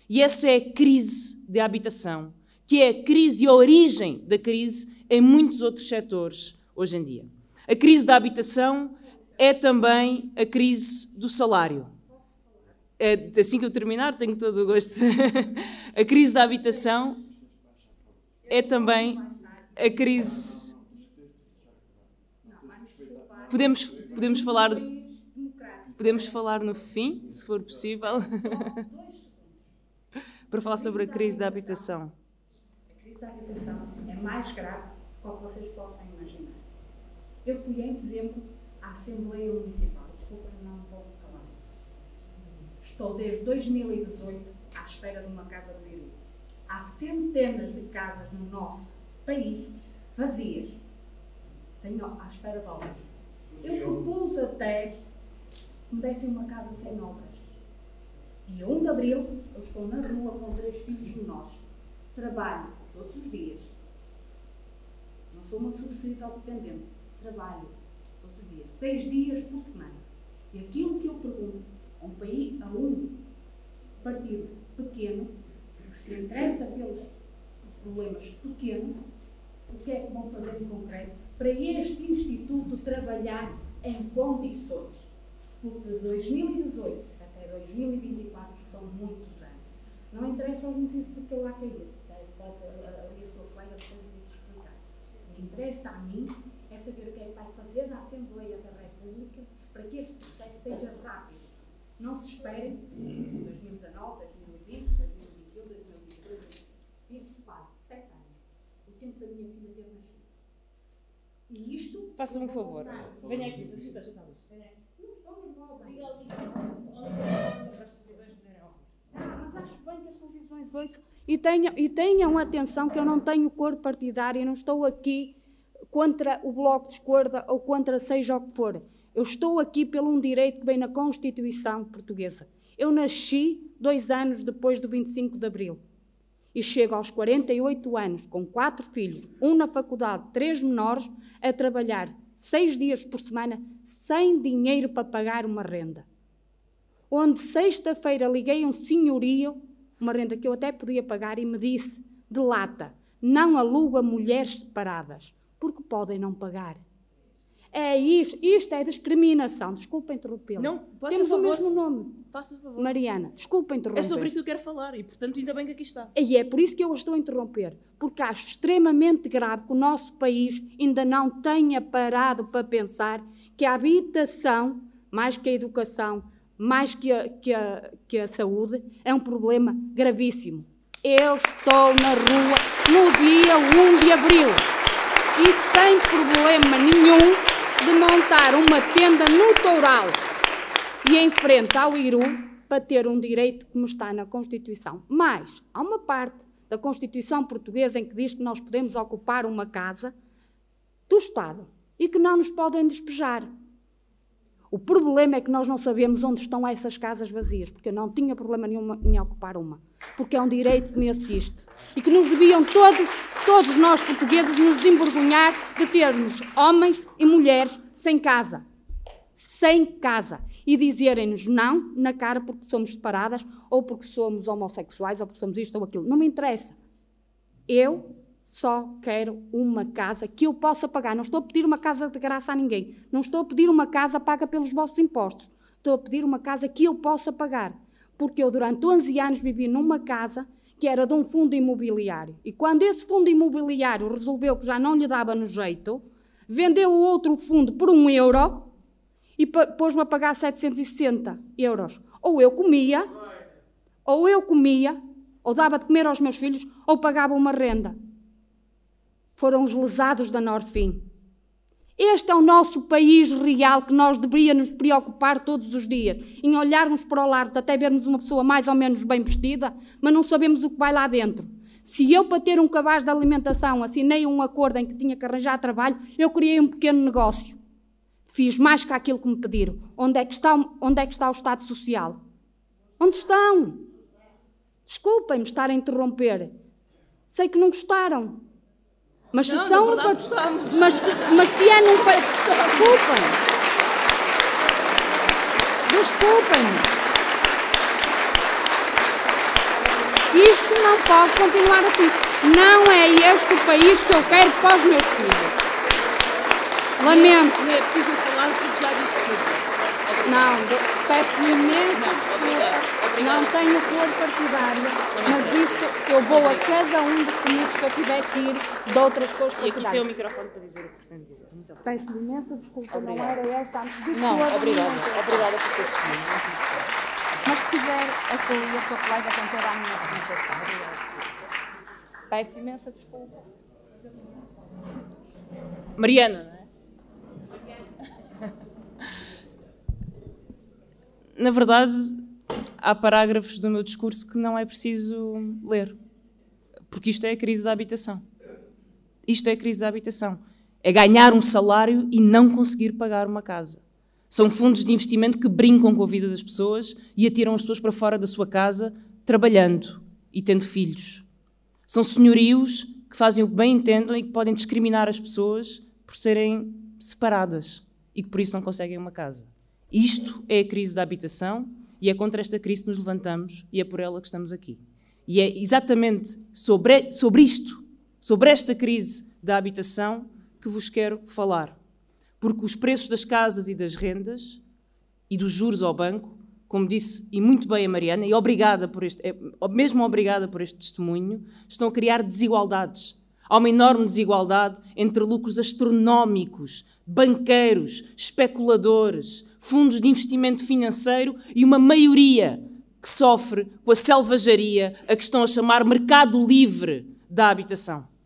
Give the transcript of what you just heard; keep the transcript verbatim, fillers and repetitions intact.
E essa é a crise de habitação, que é a crise e a origem da crise em muitos outros setores hoje em dia. A crise da habitação é também a crise do salário. É, assim que eu terminar, tenho todo o gosto. A crise da habitação é também a crise... Podemos, podemos, falar, podemos falar no fim, se for possível, para falar sobre a crise da habitação. A crise da habitação é mais grave do que vocês possam imaginar. Eu fui em dezembro à Assembleia Municipal. Desculpa, não vou falar. Estou desde dois mil e dezoito à espera de uma casa do Iru. Há centenas de casas no nosso país vazias, sem, à espera de obras. Eu propus até que me dessem uma casa sem obras. Dia um de abril, eu estou na rua com três filhos menores. Trabalho todos os dias. Não sou uma subsídio dependente. Trabalho todos os dias. Seis dias por semana. E aquilo que eu pergunto a um, país, a um partido pequeno, que se interessa pelos problemas pequenos, o que é que vão fazer em concreto para este Instituto trabalhar em condições? Porque de dois mil e dezoito até dois mil e vinte e quatro são muitos anos. Não interessa os motivos porque eu lá caí. Ali a sua colega depois de explicar. O que interessa a mim é saber o que é que vai fazer na Assembleia da República para que este processo seja rápido. Não se espere em dois mil e dezanove, dois mil e vinte, dois mil e vinte e um, dois mil e vinte e três, vinte, quase sete anos. O tempo da minha filha ter nascido. E isto... Faça-me um favor. Venha aqui. Não estou nervosa. Ah, mas acho bem que as televisões ouçam. E tenham, e tenham atenção que eu não tenho cor partidária, não estou aqui contra o Bloco de Esquerda ou contra seja o que for. Eu estou aqui pelo um direito que vem na Constituição portuguesa. Eu nasci dois anos depois do vinte e cinco de abril. E chego aos quarenta e oito anos, com quatro filhos, um na faculdade, três menores, a trabalhar seis dias por semana, sem dinheiro para pagar uma renda. Onde sexta-feira liguei a um senhorio, uma renda que eu até podia pagar, e me disse, de lata, não aluga mulheres separadas, porque podem não pagar. É isto, isto é discriminação. Desculpa interrompê-la. Não, faça Temos favor. o mesmo nome. Faça favor. Mariana, desculpa interromper. É sobre isso que eu quero falar e, portanto, ainda bem que aqui está. E é por isso que eu a estou a interromper, porque acho extremamente grave que o nosso país ainda não tenha parado para pensar que a habitação, mais que a educação, mais que a, que a, que a saúde, é um problema gravíssimo. Eu estou na rua no dia um de abril e sem problema nenhum de montar uma tenda no Toural e em frente ao Iru para ter um direito que me está na Constituição. Mas há uma parte da Constituição portuguesa em que diz que nós podemos ocupar uma casa do Estado e que não nos podem despejar. O problema é que nós não sabemos onde estão essas casas vazias, porque eu não tinha problema nenhum em ocupar uma, porque é um direito que me assiste e que nos deviam todos, todos nós portugueses, nos envergonhar de termos homens e mulheres sem casa, sem casa, e dizerem-nos não na cara porque somos separadas ou porque somos homossexuais ou porque somos isto ou aquilo. Não me interessa. Eu só quero uma casa que eu possa pagar. Não estou a pedir uma casa de graça a ninguém. Não estou a pedir uma casa paga pelos vossos impostos. Estou a pedir uma casa que eu possa pagar. Porque eu, durante onze anos, vivi numa casa que era de um fundo imobiliário. E quando esse fundo imobiliário resolveu que já não lhe dava no jeito, vendeu o outro fundo por um euro e pôs-me a pagar setecentos e sessenta euros. Ou eu comia, ou eu comia, ou dava de comer aos meus filhos, ou pagava uma renda. Foram os lesados da Norfim. Este é o nosso país real que nós deveríamos nos preocupar todos os dias, em olharmos para o lado, até vermos uma pessoa mais ou menos bem vestida, mas não sabemos o que vai lá dentro. Se eu, para ter um cabaz de alimentação, assinei um acordo em que tinha que arranjar trabalho, eu criei um pequeno negócio. Fiz mais que aquilo que me pediram. Onde é que está, onde é que está o Estado Social? Onde estão? Desculpem-me estar a interromper. Sei que não gostaram. Mas se não, são na verdade, um gostamos. mas, se, mas se é num país. Desculpem. Desculpem. Isto não pode continuar assim. Não é este o país que eu quero para os meus filhos. Lamento. Não é preciso falar porque já disse tudo. Não, peço imensa desculpa. Não tenho cor partidária, mas isto eu vou a cada um dos comícios que eu tiver que ir de outras cores partidárias. E aqui tem o microfone para dizer o que pretende dizer. Muito obrigada. Peço imensa desculpa, não era esta. Não, obrigada. Obrigada por ter testemunho. Mas se quiser, a sua e a sua colega tem toda a minha representação. Obrigada. Peço imensa desculpa. Mariana, não é? Na verdade, há parágrafos do meu discurso que não é preciso ler, porque isto é a crise da habitação. Isto é a crise da habitação. É ganhar um salário e não conseguir pagar uma casa. São fundos de investimento que brincam com a vida das pessoas e atiram as pessoas para fora da sua casa, trabalhando e tendo filhos. São senhorios que fazem o que bem entendam e que podem discriminar as pessoas por serem separadas e que por isso não conseguem uma casa. Isto é a crise da habitação e é contra esta crise que nos levantamos e é por ela que estamos aqui. E é exatamente sobre, sobre isto, sobre esta crise da habitação, que vos quero falar. Porque os preços das casas e das rendas e dos juros ao banco, como disse e muito bem a Mariana, e obrigada por este, é, mesmo obrigada por este testemunho, estão a criar desigualdades. Há uma enorme desigualdade entre lucros astronómicos, banqueiros, especuladores, fundos de investimento financeiro e uma maioria que sofre com a selvageria a que estão a chamar mercado livre da habitação.